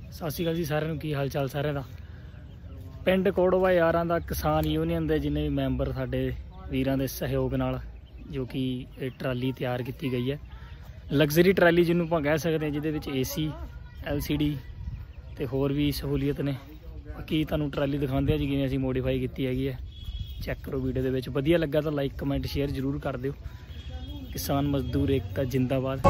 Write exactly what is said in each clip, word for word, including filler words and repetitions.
सत श्री अकाल जी सारिਆਂ ਨੂੰ ਕੀ ਹਾਲ ਚਾਲ ਸਾਰਿਆਂ ਦਾ। ਪਿੰਡ ਕੋੜਵਾ ਯਾਰਾਂ ਦਾ ਕਿਸਾਨ ਯੂਨੀਅਨ ਦੇ ਜਿੰਨੇ ਵੀ ਮੈਂਬਰ ਸਾਡੇ ਵੀਰਾਂ ਦੇ ਸਹਿਯੋਗ ਨਾਲ ਜੋ ਕਿ ਇਹ ਟਰਾਲੀ ਤਿਆਰ ਕੀਤੀ ਗਈ ਹੈ, ਲਗਜ਼ਰੀ ਟਰਾਲੀ ਜਿਹਨੂੰ ਆਪਾਂ ਕਹਿ ਸਕਦੇ ਹਾਂ, ਜਿਹਦੇ ਵਿੱਚ ਏਸੀ ਐਲ ਸੀ ਡੀ ਤੇ ਹੋਰ ਵੀ ਸਹੂਲੀਅਤ ਨੇ। ਬਾਕੀ ਤੁਹਾਨੂੰ ਟਰਾਲੀ ਦਿਖਾਉਂਦੇ ਆ ਜੀ ਕਿਵੇਂ ਅਸੀਂ ਮੋਡੀਫਾਈ ਕੀਤੀ ਹੈਗੀ ਹੈ। ਚੈੱਕ ਕਰੋ ਵੀਡੀਓ ਦੇ ਵਿੱਚ। ਵਧੀਆ ਲੱਗਾ ਤਾਂ ਲਾਈਕ ਕਮੈਂਟ ਸ਼ੇਅਰ ਜ਼ਰੂਰ ਕਰ ਦਿਓ। किसान मजदूर एकता जिंदाबाद।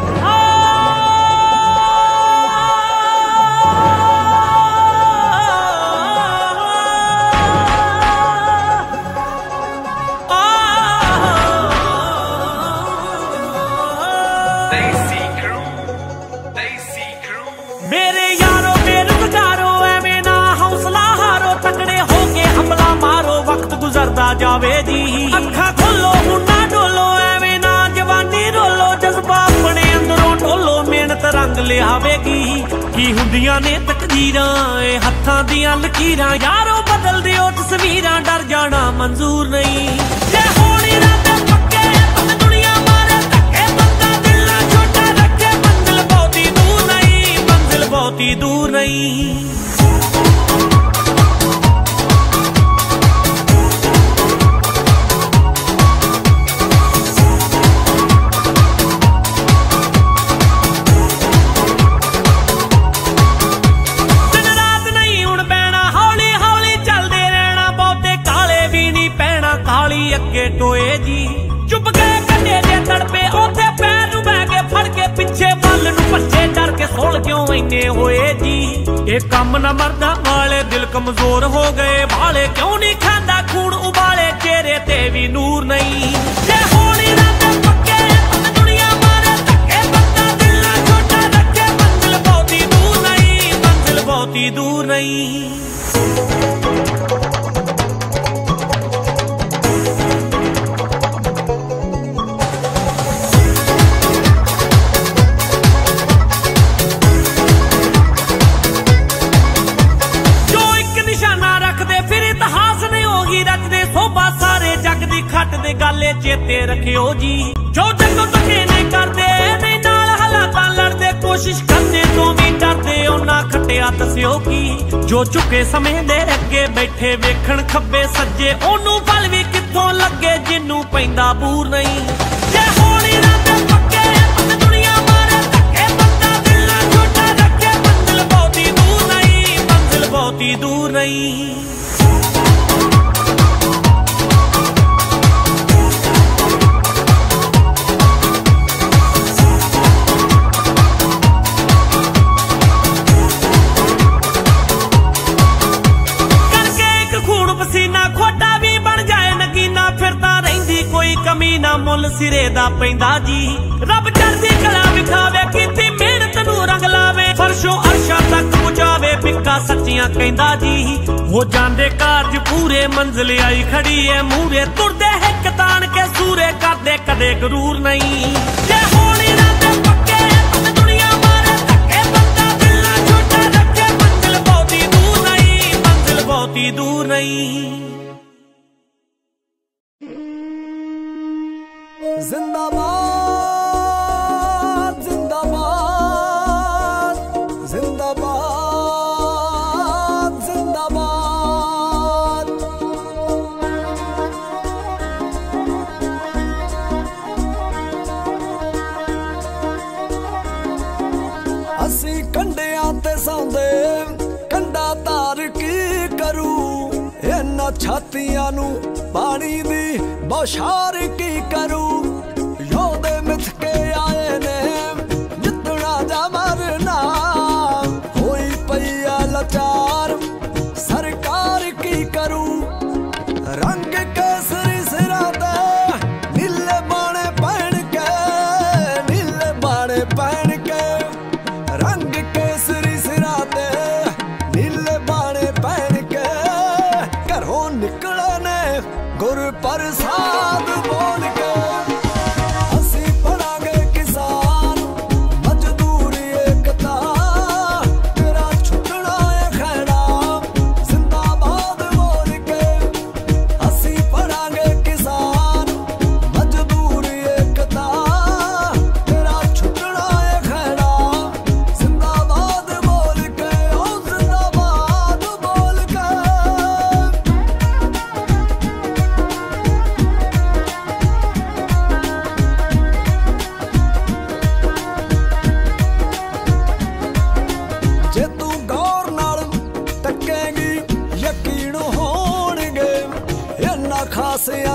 मेरे यारो बेरोजगारो एवें ना हौसला हारो, तकड़े होके हमला मारो, वक्त गुजरदा जावे जी। अखा खोलो हुना डोलो, एवें ना जवानी रोलो, जज्बा अपने अंदरों ढोलो, मेहनत रंग लियावेगी। की हुंदियां ने तकदीरां ए हत्थां दियां लकीरां, यारो बदल दिओ तस्वीरां, डर जाना मंजूर नहीं। जे होण इरादे पक्के ते दुनिया मारे धक्के, बंदा दिल ना छोटा रखे, मंजिल बहुती दूर नहीं, मंजिल बहुती दूर नहीं। अगे टोए जी चुप गए कटे दे तड़पे, ओथे पैर नू बह के फड़ के, पिछे बल नू भज्जे डर के, सोल क्यों इन्ने होए जी। ये कम न मरदा वाले दिल कमजोर हो गए भाले, क्यों नहीं खांदा खून उबाले, चेहरे ते भी नूर नहीं। जे होण इरादे पक्के ते दुनिया मारे धक्के, बंदा दिल ना छोटा रखे, मंजिल बहुती दूर नहीं, मंजिल बहुती दूर नहीं। गाले चेते रखियो जी, जो जगो धक्के नहीं करदे, नहीं नाल हालातां लड़दे, कोशिश करदे तो भी डरदे, ओना खटिया दस्सियो की। जो झुके समय दे अगे बैठे वेखण खब्बे सज्जे, ओनू फल भी कित्थों लगे, जिन्नू पैंदा बूर नहीं। जे होण इरादे पक्के ते दुनिया मारे धक्के, बंदा दिल ना छोटा रखे, मंजिल बहुती दूर नहीं, मंजिल बहुती दूर नहीं। कमी ना मुल सिरे दा पैंदा जी, रब चढ़दी कला विखावे, कीती मेहनत नू रंग लावे, फरशों अर्शा तक पहुंचावे, पिक्का सच्चियां कहंदा जी। हो जांदे कारज पूरे, मंजिल आई खड़ी है मूरे, तुरदे हिक तान के सूरे, करदे कदे गरूर नहीं। जे होण इरादे पक्के ते दुनिया मारे धक्के, बंदा दिल ना छोटा रखे, मंजिल बहुती दूर नहीं, मंजिल बहुती दूर नहीं। जिंदाबाद जिंदाबाद जिंदाबाद जिंदाबाद। असी कंडियां ते सौंदे, कंडा तार की करू, इन्हां छातियां नू पानी दी बौछार की करू। योदे मिथ के आए ने जितना जा मरना, होई पैया लाचार सरकार की करू। रंग केसरी सिरा दे नीले बाणे पहन के, नीले बाणे पहन के, रंग केसरी सिरा दे नीले बाणे पहन के, घरों निकले ने गुर प्रसाद बोल के।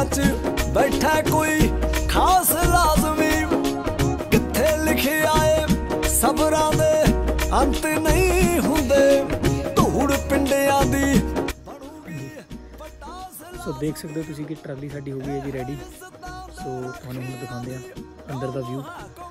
च बैठा कोई खास लाजमी, किथे लिखे आए सबरां दे अंत नहीं हुंदे, धूड़ पिंडियां दी। सो देख सकते हो तुसी कि ट्राली साडी हो गई है जी रेडी। सो तुहानूं हुण दिखांदे आ अंदर दा व्यू।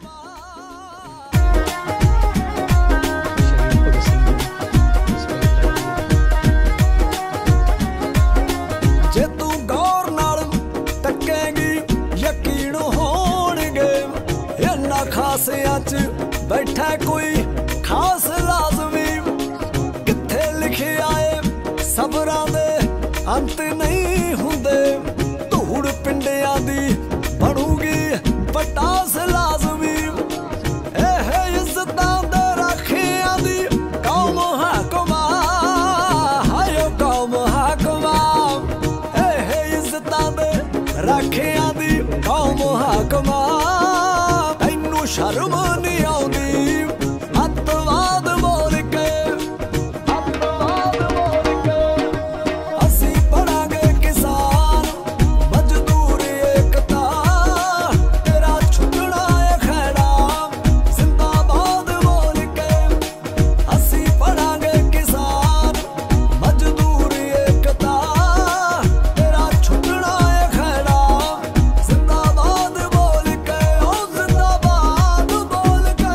जे तू गौर नाल तकेगी यकीन होणगे, इन्हां खासियां च बैठा कोई खास लाजमी, किथे लिखे आए सबरां दे अंत नहीं हुंदे, धूड़ पिंडियां दी बनूगी पटास लाजमी। एह इज्जतां दे राखियां दी कौम हाकमा, हाय कौम हाकमा, एह इज्जतां दे राखियां दी कौम हाकमा। तैनू शर्म नहीं आउंदी अतवाद बोल के, अतवाद बोल के असी पढ़ांगे किसान मजदूर एकता, तेरा छुटना है खैरा जिंदाबाद बोल के। असी पढ़ांगे किसान मजदूर एकता, तेरा छुटना है खैरा जिंदाबाद बोल के, ओ जिंदाबाद बोल के।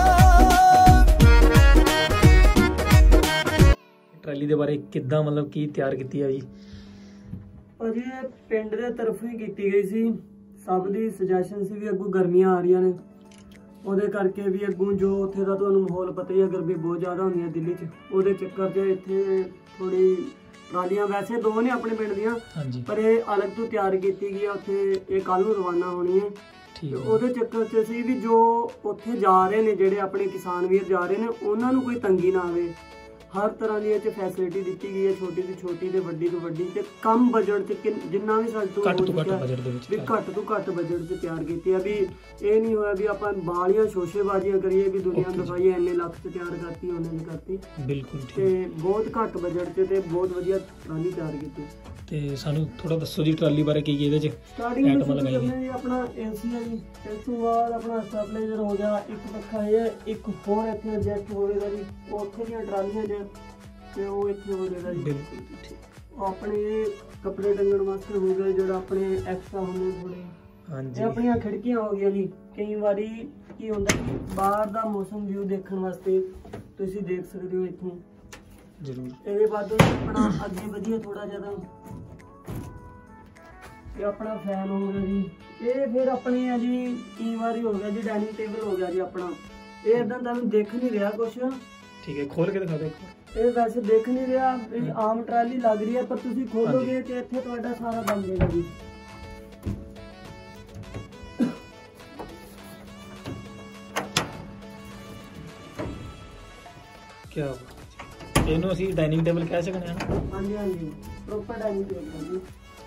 ट्राली दे बारे किद्दां मतलब की तैयार कीती है जी? ਭਾਜੀ ਇਹ ਪਿੰਡ ਦੇ ਤਰਫੋਂ ਹੀ ਕੀਤੀ ਗਈ ਸੀ। ਸਭ ਦੀ ਸੁਜੈਸ਼ਨ ਸੀ ਵੀ ਅੱਗੋਂ ਗਰਮੀਆਂ ਆ ਰਹੀਆਂ ਨੇ, ਉਹਦੇ ਕਰਕੇ ਵੀ ਅੱਗੋਂ ਜੋ ਉੱਥੇ ਦਾ ਤੁਹਾਨੂੰ ਮਾਹੌਲ ਪਤਾ ਹੀ ਹੈ, ਗਰਮੀ ਬਹੁਤ ਜ਼ਿਆਦਾ ਹੁੰਦੀ ਹੈ ਦਿੱਲੀ 'ਚ, ਉਹਦੇ ਚੱਕਰ 'ਚ ਇੱਥੇ ਥੋੜੀ ਟਰਾਲੀਆਂ ਵੈਸੇ ਦੋ ਨੇ ਆਪਣੇ ਪਿੰਡ ਦੀਆਂ, ਹਾਂਜੀ ਪਰ ਇਹ ਅਲੱਗ ਤੋਂ ਤਿਆਰ ਕੀਤੀ ਗਈ ਆ। ਉੱਥੇ ਇਹ ਕੱਲ੍ਹ ਨੂੰ ਰਵਾਨਾ ਹੋਣੀ ਹੈ। ਠੀਕ ਤੇ ਹੈ। ਉਹਦੇ ਚੱਕਰ 'ਚ ਸੀ ਵੀ ਜੋ ਉੱਥੇ ਜਾ ਰਹੇ ਨੇ, ਜਿਹੜੇ ਆਪਣੇ ਕਿਸਾਨ ਵੀਰ ਜਾ ਰਹੇ ਨੇ, ਉਹਨਾਂ ਨੂੰ ਕੋਈ ਤੰਗੀ ਨਾ ਆਵੇ। ਹਰ ਤਰ੍ਹਾਂ ਦੀ ਇਹ 'ਚ ਫੈਸਿਲਿਟੀ ਦਿੱਤੀ ਗਈ ਹੈ, ਛੋਟੀ ਤੋਂ ਛੋਟੀ ਤੇ ਵੱਡੀ ਤੋਂ ਵੱਡੀ, ਤੇ ਕਮ ਬਜਟ 'ਚ ਕਿੰਨ- ਜਿੰਨਾ ਵੀ ਸਾਡੇ ਤੋਂ ਘੱਟ ਹੋ ਤੋਂ ਘੱਟ ਸਕਿਆ ਬਜਟ ਦੇ ਵਿੱਚ ਵੀ ਤਿਆਰ। ਘੱਟ ਤੋਂ ਘੱਟ ਬਜਟ 'ਚ ਤਿਆਰ ਕੀਤੀ ਆ। ਵੀ ਇਹ ਨਹੀਂ ਹੋਇਆ ਵੀ ਆਪਾਂ ਬਾਲੀਆਂ ਸ਼ੋਸ਼ੇਬਾਜ਼ੀਆਂ ਕਰੀਏ ਵੀ ਦੁਨੀਆ Okay ਨੂੰ ਦਿਖਾਈਏ ਇੰਨੇ ਲੱਖ 'ਚ ਤਿਆਰ ਕਰਤੀ, ਉਹਨੇ ਨਹੀਂ ਕਰਤੀ। ਬਿਲਕੁਲ ਤੇ ਠੀਕ। ਬਹੁਤ ਘੱਟ ਬਜਟ 'ਚ ਤੇ ਬਹੁਤ ਵਧੀਆ ਟਰਾਲੀ ਤਿਆਰ ਕੀਤੀ। ਤੇ ਸਾਨੂੰ ਥੋੜਾ ਦੱਸੋ ਜੀ ਟਰਾਲੀ ਬਾਰੇ, ਕੀ ਕੀ ਇਹਦੇ 'ਚ ਸਟਾਰਟਿੰਗ ਆਈਟਮਾਂ ਵਿੱਚ ਲਗਾਈਆਂ? ਕਰਨੇ ਜੀ ਆਪਣਾ ਏਸੀ ਹੈ ਜੀ, ਇਸ ਤੋਂ ਬਾਅਦ ਆਪਣਾ ਸਟੈਬਲਾਈਜ਼ਰ ਹੋ ਗਿਆ, ਇੱਕ ਪੱਖਾ ਹੈ, ਇੱਕ ਹੋਰ ਇੱਥੇ ਐਡਜਸਟ ਹੋਵੇਗਾ ਜੀ, ਉਹ ਉੱਥੇ ਦੀਆਂ ਟਰਾਲੀਆਂ ਜੇ ਤੇ ਉਹ ਇੱਥੇ ਹੋ ਜਾਏਗਾ ਜੀ। ਬਿਲਕੁਲ ਠੀਕ। ਉਹ ਆਪਣੇ ਕੱਪੜੇ ਟੰਗਣ ਵਾਸਤੇ ਹੋ ਗਏ, ਜਿਹੜਾ ਆਪਣੇ ਐਕਸਟਰਾ ਹੁੰਦੇ ਥੋੜੇ। ਹਾਂਜੀ ਇਹ ਆਪਣੀਆਂ ਖਿੜਕੀਆਂ ਹੋ ਗਈਆਂ ਜੀ। ਕਈ ਵਾਰੀ ਕੀ ਹੁੰਦਾ ਕਿ ਬਾਹਰ ਦਾ ਮੌਸਮ ਵਿਊ ਦੇਖਣ ਵਾਸਤੇ ਤੁਸੀਂ ਦੇਖ ਸਕਦੇ ਹੋ ਇੱਥੋਂ। ਜ਼ਰੂਰ। ਇਹਦੇ ਬਾਅਦ ਆਪਣਾ ਅੱਗੇ ਵਧੀਆ ਥੋੜਾ ਜਿਆਦਾ ਇਹ ਆਪਣਾ ਫੈਨ ਹੋ ਗਿਆ ਜੀ। ਇਹ ਫਿਰ ਆਪਣੀ ਆ ਜੀ, ਕਈ ਵਾਰੀ ਹੋ ਗਿਆ ਜੀ ਡਾਈਨਿੰਗ ਟੇਬਲ ਹੋ ਗਿਆ ਜੀ ਆਪਣਾ। ਇਹ ਇਦਾਂ ਤੁਹਾਨੂੰ ਦਿਖ ਨਹੀਂ ਰਿਹਾ ਕੁਛ, ਠੀਕ ਹੈ, ਖੋਲ ਕੇ ਦਿਖਾ ਦਿਓ ਇੱਕ ਵਾਰ। ਇਹ ਵੈਸੇ ਦੇਖ ਨਹੀਂ ਰਿਹਾ ਵੀ ਆਮ ਟਰਾਲੀ ਲੱਗ ਰਹੀ ਹੈ, ਪਰ ਤੁਸੀਂ ਖੋਲੋਗੇ ਤੇ ਇੱਥੇ ਤੁਹਾਡਾ ਸਾਰਾ ਬਣ ਜਾਏਗਾ ਜੀ। ਕੀ ਬਾਤ। ਇਹਨੂੰ ਅਸੀਂ ਡਾਈਨਿੰਗ ਟੇਬਲ ਕਹਿ ਸਕਦੇ ਹਾਂ ਨਾ? ਹਾਂਜੀ ਹਾਂਜੀ, ਪ੍ਰੋਪਰ ਡਾਈਨਿੰਗ ਟੇਬਲ ਜੀ।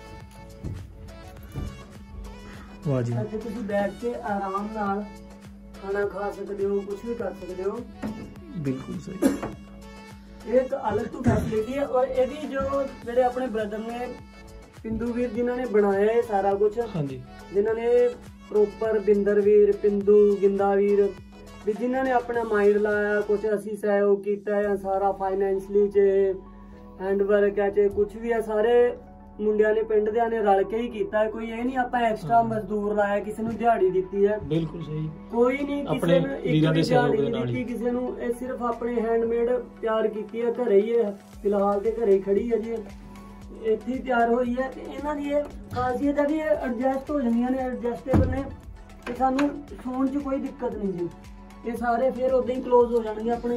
ਵਾਹ ਜੀ। ਇੱਥੇ ਤੁਸੀਂ ਬੈਠ ਕੇ ਆਰਾਮ ਨਾਲ ਖਾਣਾ ਖਾ ਸਕਦੇ ਹੋ, ਕੁਝ ਵੀ ਕਰ ਸਕਦੇ ਹੋ। ਬਿਲਕੁਲ ਸਹੀ। ਇਹ ਇੱਕ ਅਲੱਗ ਤੋਂ ਫੈਸਿਲਿਟੀ ਹੈ। ਔਰ ਇਹਦੀ ਜੋ ਜਿਹੜੇ ਆਪਣੇ ਬ੍ਰਦਰ ਨੇ ਪਿੰਦੂ ਵੀਰ, ਜਿਨ੍ਹਾਂ ਨੇ ਬਣਾਇਆ ਇਹ ਸਾਰਾ ਕੁਝ, ਹਾਂਜੀ ਜਿਨ੍ਹਾਂ ਨੇ ਪ੍ਰੋਪਰ ਬਿੰਦਰ ਵੀਰ, ਪਿੰਦੂ, ਗਿੰਦਾ ਵੀਰ ਵੀ ਜਿਨ੍ਹਾਂ ਨੇ ਆਪਣਾ ਮਾਈਂਡ ਲਾਇਆ, ਕੁਝ ਅਸੀਂ ਸਹਿਯੋਗ ਕੀਤਾ ਹੈ ਸਾਰਾ ਫਾਈਨੈਂਸ਼ਲੀ ਚ, ਹੈਂਡ ਵਰਕ ਹੈ ਚ, ਕੁਝ ਵੀ ਹੈ, ਸਾਰੇ ਮੁੰਡਿਆਂ ਨੇ ਪਿੰਡ ਦਿਆਂ ਨੇ ਰਲ ਕੇ ਹੀ ਕੀਤਾ ਹੈ। ਕੋਈ ਇਹ ਨਹੀਂ ਆਪਾਂ ਐਕਸਟਰਾ ਮਜ਼ਦੂਰ ਲਾਇਆ, ਕਿਸੇ ਨੂੰ ਦਿਹਾੜੀ ਦਿੱਤੀ ਹੈ, ਬਿਲਕੁਲ ਸਹੀ। ਕੋਈ ਨਹੀਂ ਕਿਸੇ ਨੂੰ ਇੱਕ ਵੀਰਾਂ ਦੇ ਵੀ ਸਹਿਯੋਗ ਦਿਹਾੜੀ ਦੇ ਨਾਲ ਨਹੀਂ ਹੀ। ਦਿੱਤੀ ਕਿਸੇ ਨੂੰ। ਇਹ ਸਿਰਫ ਆਪਣੇ ਹੈਂਡਮੇਡ ਤਿਆਰ ਕੀਤੀ ਹੈ, ਘਰੇ ਹੀ ਹੈ ਫਿਲਹਾਲ ਤੇ ਘਰੇ ਹੀ ਖੜੀ ਹੈ ਜੀ, ਇੱਥੇ ਹੀ ਤਿਆਰ ਹੋਈ ਹੈ। ਤੇ ਇਹਨਾਂ ਦੀ ਇਹ ਖਾਸੀਅਤ ਹੈ ਵੀ ਇਹ ਐਡਜਸਟ ਹੋ ਜਾਂਦੀਆਂ ਨੇ, ਐਡਜਸਟੇਬਲ ਨੇ, ਤੇ ਸਾਨੂੰ ਸੌਣ 'ਚ ਕੋਈ ਦਿੱਕਤ ਨਹੀਂ ਜੀ। ਇਹ ਸਾਰੇ ਫਿਰ ਉਦਾਂ ਹੀ ਕਲੋਜ਼ ਹੋ ਜਾਣਗੇ ਆਪਣੇ।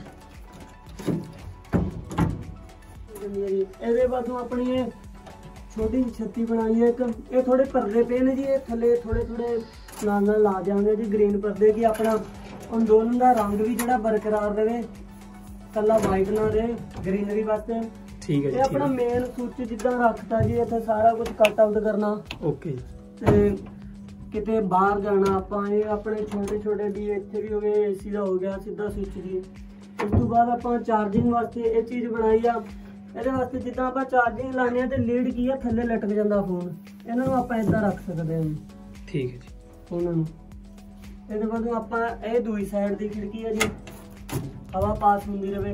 ਇਹਦੇ ਬਾਅਦੋਂ ਆਪਣੀ ਇਹ ਛੋਟੀ ਛੱਤੀ ਬਣਾਈ ਹੈ ਇੱਕ। ਇਹ ਥੋੜੇ ਪਰਦੇ ਪਏ ਨੇ ਜੀ, ਇਹ ਥੱਲੇ ਥੋੜੇ ਥੋੜੇ ਨਾਲ ਨਾਲ ਲਾ ਜਾਵਾਂਗੇ ਜੀ ਗ੍ਰੀਨ ਪਰਦੇ, ਕਿ ਆਪਣਾ ਅੰਦੋਲਨ ਦਾ ਰੰਗ ਵੀ ਜਿਹੜਾ ਬਰਕਰਾਰ ਰਹੇ, ਕੱਲਾ ਵਾਈਟ ਨਾ ਰਹੇ, ਗ੍ਰੀਨਰੀ ਵਾਸਤੇ। ਠੀਕ ਹੈ ਜੀ। ਇਹ ਆਪਣਾ ਮੇਨ ਸੁੱਚ ਜਿੱਦਾਂ ਰੱਖਤਾ ਜੀ, ਇੱਥੇ ਸਾਰਾ ਕੁਝ ਕੱਟ ਆਊਟ ਕਰਨਾ। ਓਕੇ। ਤੇ ਕਿਤੇ ਬਾਹਰ ਜਾਣਾ ਆਪਾਂ, ਇਹ ਆਪਣੇ ਛੋਟੇ ਛੋਟੇ ਵੀ ਇੱਥੇ ਵੀ ਹੋ ਗਏ, ਏਸੀ ਦਾ ਹੋ ਗਿਆ ਸਿੱਧਾ ਸੁੱਚ ਜੀ। ਉਸ ਤੋਂ ਬਾਅਦ ਆਪਾਂ ਚਾਰਜਿੰਗ ਵਾਸਤੇ ਇਹ ਚੀਜ਼ ਬਣਾਈ ਆ। ਇਹਦੇ ਵਾਸਤੇ ਜਿੱਦਾਂ ਆਪਾਂ ਚਾਰਜਿੰਗ ਲਾਉਂਦੇ ਆ ਤੇ ਲੀਡ ਕੀ ਆ, ਥੱਲੇ ਲਟਕ ਜਾਂਦਾ ਫੋਨ। ਇਹਨਾਂ ਨੂੰ ਆਪਾਂ ਇਦਾਂ ਰੱਖ ਸਕਦੇ ਹਾਂ। ਠੀਕ ਹੈ ਜੀ। ਉਹਨਾਂ ਨੂੰ ਇਹਦੇ ਬਾਅਦ ਆਪਾਂ ਇਹ ਦੂਈ ਸਾਈਡ ਦੀ ਖਿੜਕੀ ਹੈ ਜੀ, ਹਵਾ ਪਾਸ ਹੁੰਦੀ ਰਵੇ।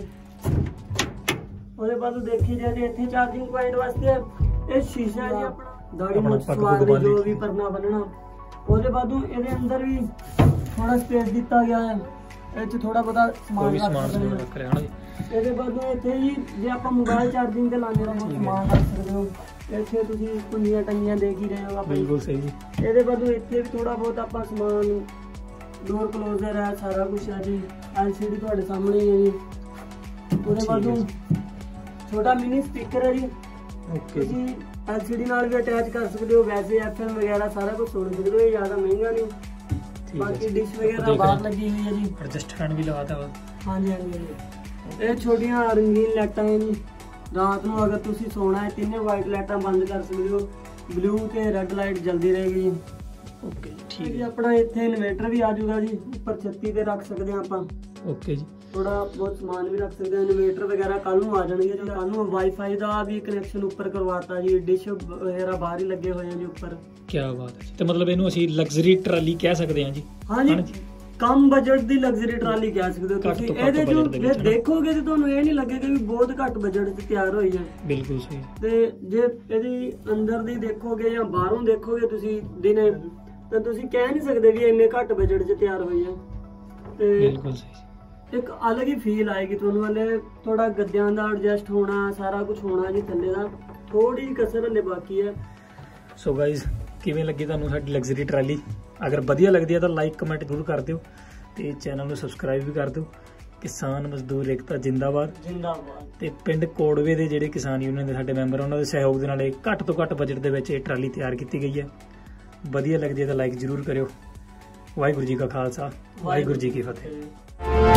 ਉਹਦੇ ਬਾਅਦ ਦੇਖੀ ਜਾਂਦੀ ਇੱਥੇ ਚਾਰਜਿੰਗ ਪੁਆਇੰਟ ਵਾਸਤੇ ਇਹ ਸ਼ੀਸ਼ਾ ਜੀ ਆਪਣਾ ਦਾੜੀ ਨੂੰ ਸਵਾਰ ਲਈ ਜੋ ਵੀ ਪਰਨਾ ਬੰਨਣਾ। ਉਹਦੇ ਬਾਅਦ ਇਹਦੇ ਅੰਦਰ ਵੀ ਥੋੜਾ ਸਪੇਸ ਦਿੱਤਾ ਗਿਆ ਹੈ, ਇਹ ਚ ਥੋੜਾ ਬਹੁਤਾ ਸਮਾਨ ਰੱਖ ਲਿਆ ਜੀ। ਇਹਦੇ ਬਾਅਦ ਇੱਥੇ ਜੀ ਜੇ ਆਪਾਂ ਮੋਬਾਈਲ ਚਾਰਜਿੰਗ ਤੇ ਲਾਣੇ ਦਾ ਸਮਾਨ ਰੱਖ ਸਕਦੇ ਹੋ। ਇੱਥੇ ਤੁਸੀਂ ਕੁੰਡੀਆਂ ਟੰਗੀਆਂ ਦੇਖ ਹੀ ਰਹੇ ਹੋ ਆਪਾਂ। ਬਿਲਕੁਲ ਸਹੀ ਜੀ। ਇਹਦੇ ਬਾਅਦ ਇੱਥੇ ਵੀ ਥੋੜਾ ਬਹੁਤ ਆਪਾਂ ਸਮਾਨ, ਡੋਰ ਕਲੋਜ਼ਰ ਹੈ, ਸਾਰਾ ਕੁਝ ਹੈ ਜੀ। ਐਲ ਸੀ ਡੀ ਤੁਹਾਡੇ ਸਾਹਮਣੇ ਹੀ ਹੈ ਜੀ। ਉਹਦੇ ਬਾਅਦ ਛੋਟਾ ਮਿਨੀ ਸਪੀਕਰ ਹੈ ਜੀ, ਤੁਸੀਂ ਐਲ ਸੀ ਡੀ ਨਾਲ ਵੀ ਅਟੈਚ ਕਰ ਸਕਦੇ ਹੋ। ਵੈਸੇ ਐਫ ਐਮ ਵਗੈਰਾ ਸਾਰਾ ਕੁਝ ਸੁਣ ਸਕਦੇ ਹੋ, ਇਹ ਜ਼ਿਆਦਾ ਮਹਿੰਗਾ ਨਹੀਂ। ਬਾਕੀ ਡਿਸ਼ ਵਗੈਰਾ ਬਾਹਰ ਲੱਗੀ ਹੋਈ ਹੈ ਜੀ, ਐਡਜਸਟ ਫੈਨ ਵੀ ਲਗਾਤਾ ਵਾ। ਹਾਂਜੀ ਹਾਂਜੀ। ਇਹ ਛੋਟੀਆਂ ਰੰਗੀਨ ਲਾਈਟਾਂ ਹੈ ਜੀ, ਰਾਤ ਨੂੰ ਅਗਰ ਤੁਸੀਂ ਸੋਣਾ ਹੈ ਤਿੰਨੇ ਵਾਈਟ ਲਾਈਟਾਂ ਬੰਦ ਕਰ ਸਕਦੇ ਹੋ, ਬਲੂ ਤੇ ਰੈੱਡ ਲਾਈਟ ਜਲਦੀ ਰਹੇਗੀ। ਓਕੇ ਠੀਕ ਹੈ। ਆਪਣਾ ਇੱਥੇ ਇਨਵੇਟਰ ਵੀ ਆ ਜਾਊਗਾ ਜੀ, ਉੱਪਰ ਛੱਤੀ ਤੇ ਰੱਖ ਸਕਦੇ ਹਾਂ ਆਪਾਂ। ਓਕੇ ਜੀ। ਥੋੜਾ ਬਹੁਤ ਸਮਾਨ ਵੀ ਰੱਖ ਸਕਦੇ ਹਾਂ। ਇਨਵੇਟਰ ਵਗੈਰਾ ਕੱਲ ਨੂੰ ਆ ਜਾਣਗੇ ਜੀ। ਕੱਲ ਨੂੰ ਵਾਈਫਾਈ ਦਾ ਵੀ ਕਨੈਕਸ਼ਨ ਉੱਪਰ ਕਰਵਾਤਾ ਜੀ, ਡਿਸ਼ ਵਗੈਰਾ ਬਾਹਰ ਹੀ ਲੱਗੇ ਹੋਏ ਆ ਜੀ ਉੱਪਰ। ਕੀ ਬਾਤ ਹੈ। ਤੇ ਮਤਲਬ ਇਹਨੂੰ ਅਸੀਂ ਲਗਜ਼ਰੀ ਟਰਾਲੀ ਕਹਿ ਸਕਦੇ ਹਾਂ ਜੀ। ਹਾਂਜੀ, ਕਮ ਬਜਟ ਦੀ ਲਗਜ਼ਰੀ ਟਰਾਲੀ ਕਹਿ ਸਕਦੇ ਹੋ ਤੁਸੀਂ। ਇਹਦੇ ਜੋ ਜੇ ਦੇਖੋਗੇ ਤੇ ਤੁਹਾਨੂੰ ਇਹ ਨਹੀਂ ਲੱਗੇਗਾ ਵੀ ਬਹੁਤ ਘੱਟ ਬਜਟ 'ਚ ਤਿਆਰ ਹੋਈ ਹੈ। ਬਿਲਕੁਲ ਸਹੀ। ਤੇ ਜੇ ਇਹਦੀ ਅੰਦਰ ਦੀ ਦੇਖੋਗੇ ਜਾਂ ਬਾਹਰੋਂ ਦੇਖੋਗੇ ਤੁਸੀਂ ਦਿਨੇ, ਤਾਂ ਤੁਸੀਂ ਕਹਿ ਨਹੀਂ ਸਕਦੇ ਵੀ ਇੰਨੇ ਘੱਟ ਬਜਟ 'ਚ ਤਿਆਰ ਹੋਈ ਹੈ। ਤੇ ਬਿਲਕੁਲ ਸਹੀ, ਇੱਕ ਅਲੱਗ ਹੀ ਫੀਲ ਆਏਗੀ ਤੁਹਾਨੂੰ। ਹਲੇ ਥੋੜਾ ਗੱਦਿਆਂ ਦਾ ਐਡਜਸਟ ਹੋਣਾ, ਸਾਰਾ ਕੁਝ ਹੋਣਾ ਜੀ ਥੱਲੇ ਦਾ, ਥੋੜੀ ਕਸਰ ਹਲੇ ਬਾਕੀ ਹੈ। ਸੋ ਗਾਇਜ਼, ਕਿਵੇਂ ਲੱਗੀ ਤੁਹਾਨੂੰ ਸਾਡੀ ਲਗਜ਼ਰੀ ਟਰਾਲੀ? ਅਗਰ ਵਧੀਆ ਲੱਗਦੀ ਹੈ ਤਾਂ ਲਾਈਕ ਕਮੈਂਟ ਜ਼ਰੂਰ ਕਰ ਦਿਓ ਤੇ ਚੈਨਲ ਨੂੰ ਸਬਸਕ੍ਰਾਈਬ ਵੀ ਕਰ ਦਿਓ। ਕਿਸਾਨ ਮਜ਼ਦੂਰ ਏਕਤਾ ਜਿੰਦਾਬਾਦ ਜਿੰਦਾਬਾਦ। ਤੇ ਪਿੰਡ ਕੋੜਵੇ ਦੇ ਜਿਹੜੇ ਕਿਸਾਨ ਯੂਨੀਅਨ ਦੇ ਸਾਡੇ ਮੈਂਬਰ, ਉਹਨਾਂ ਦੇ ਸਹਿਯੋਗ ਦੇ ਨਾਲ ਇਹ ਘੱਟ ਤੋਂ ਘੱਟ ਬਜਟ ਦੇ ਵਿੱਚ ਇਹ ਟਰਾਲੀ ਤਿਆਰ ਕੀਤੀ ਗਈ ਹੈ। ਵਧੀਆ ਲੱਗਦੀ ਹੈ ਤਾਂ ਲਾਈਕ ਜ਼ਰੂਰ ਕਰਿਓ। ਵਾਹਿਗੁਰੂ ਜੀ ਕਾ ਖਾਲਸਾ, ਵਾਹਿਗੁਰੂ ਜੀ ਕੀ ਫਤਿਹ।